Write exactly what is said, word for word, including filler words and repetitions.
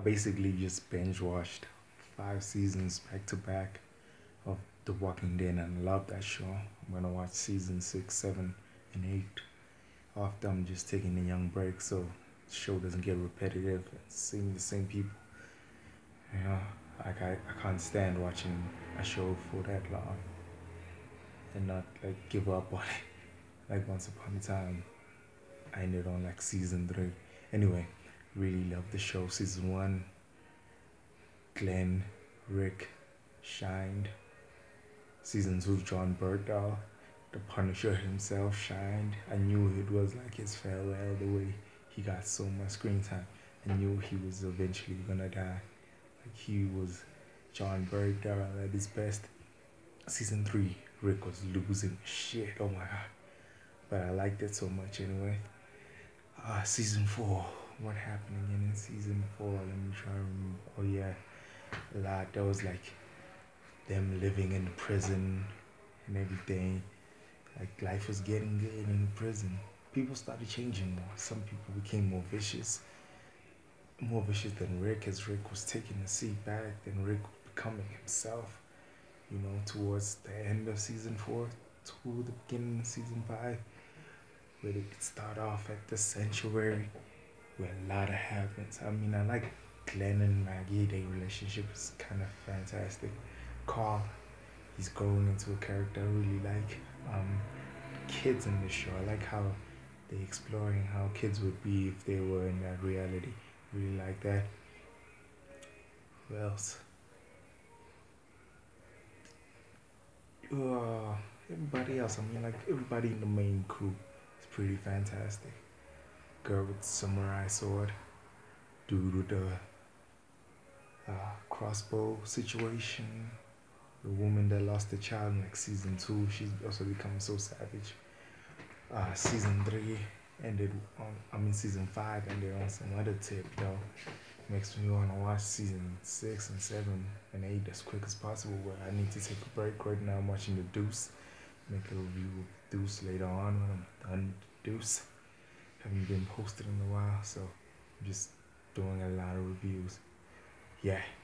basically just binge watched five seasons back to back of The Walking Dead, and I love that show. I'm gonna watch season six, seven, and eight. After I'm just taking a young break so the show doesn't get repetitive and seeing the same people. You know, like I, I can't stand watching a show for that long and not like give up on it. Like once upon a time, I ended on like season three. Anyway, really love the show. Season one, Glenn, Rick, shined. Season two, John Bertal, the Punisher himself, shined. I knew it was like his farewell, the way he got so much screen time. I knew he was eventually gonna die. Like he was John Bertal at his best. Season three, Rick was losing shit. Oh my god. But I liked it so much anyway. Uh, season four, what happened again in season four? Let me try and remember. Oh yeah, a lot. That was like them living in the prison and everything. Like life was getting good in the prison. People started changing more. Some people became more vicious. More vicious than Rick, as Rick was taking the seat back, then Rick becoming himself, you know, towards the end of season four to the beginning of season five, where they could start off at the sanctuary, where a lot of happens. I mean, I like Glenn and Maggie, their relationship is kind of fantastic. Carl, he's growing into a character I really like. Um, kids in the show, I like how they exploring how kids would be if they were in that reality. Really like that. Who else? Uh, everybody else. I mean, like everybody in the main crew is pretty fantastic. Girl with the samurai sword, dude with the uh, crossbow situation, the woman that lost a child in like season two. She's also become so savage. Uh, season three ended on. I mean, season five ended on some other tip though. Makes me want to watch season six and seven and eight as quick as possible. But I need to take a break right now. I'm watching The Deuce. Make a review of Deuce later on when I'm done with Deuce. Haven't been posted in a while, so I'm just doing a lot of reviews. Yeah.